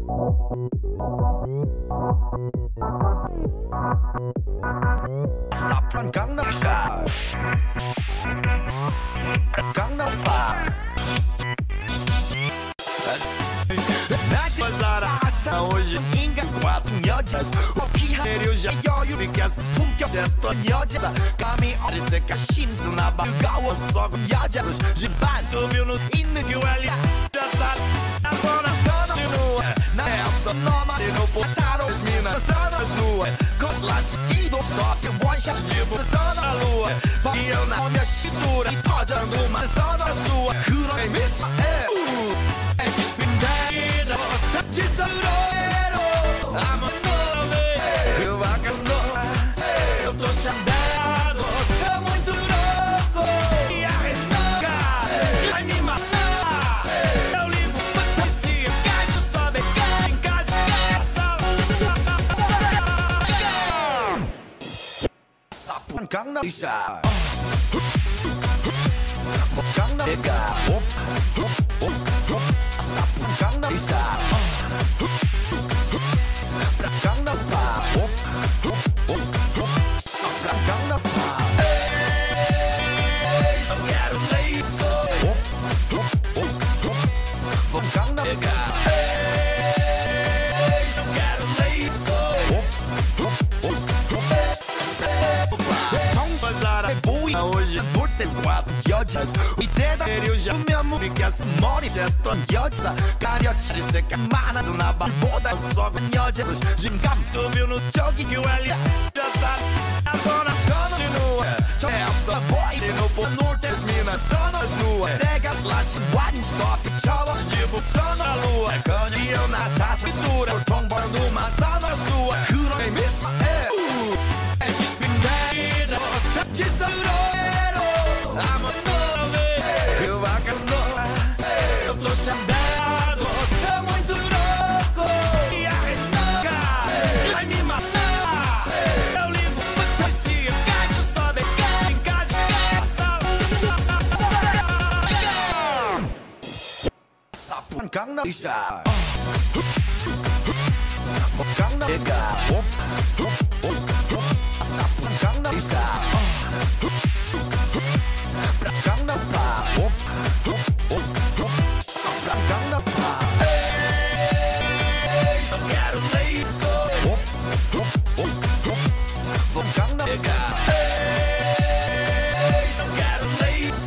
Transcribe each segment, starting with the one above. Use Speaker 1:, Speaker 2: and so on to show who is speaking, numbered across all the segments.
Speaker 1: Gangnam Style. Gangnam Style. 나지마자라 hoje engaquado 여자s 오피하려 여유 비켜서 품격했던 여자 감히 어리석아 심두나 반가워서 여자s 집안도 뷰는 있는 교회야 나서나 누워 나의 어떤 너만의 노포 사로스 미나 사로스 누워 거슬라지 이도 스톱 원샷 집은 서나 루어 바이오나 오며 시두라 터져 누만 서나 수어 그런 미소 Tesouro, amo eu vagabundo, eu tô chamado, sou muito louco e a renoca vai me matar. Eu ligo pra você, caixa sobe, cai em casa. Sapun Gangnam Style. Gangnam Style. Sapun Gangnam Style. Hoje por ter quatro 여자s 이때다 eu meu amor fica mori certo 여자 가려치를 세까 많아도 나보다 썩은 여자s 진감도 viu 저기 교회야 여자 zona sono de nua é a boy de novo norte minas sono nua pegas lá de one stop chava de sono na lua quando eu na cintura tombando uma zona sua 그런 미소 é despendida tesouro amo eu vagabundo eu tô chamado sou muito louco e a renoca vai me matar eu ligo pra você caixa sobe cai em casa Sapun Gangnam Style Gangnam Style Sapun Gangnam Style Gangnam Style Sapun Gangnam Style Ei, só quero leite Vou Gangnam Style Ei, só quero leite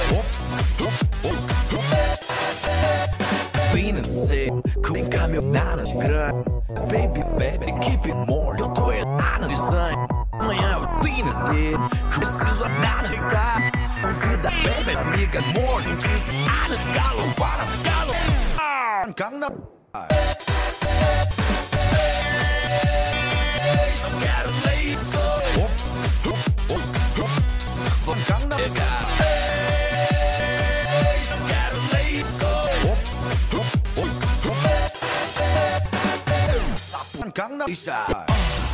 Speaker 1: Vindo ser com caminhonadas grandes Baby, baby, keep it more eu tô analisando amanhã eu vim dele preciso analisar vida, baby, amiga, amor não diz nada galo, para galo Gangnam só quero leite vou Gangnam só quero leite Sapun Gangnam Style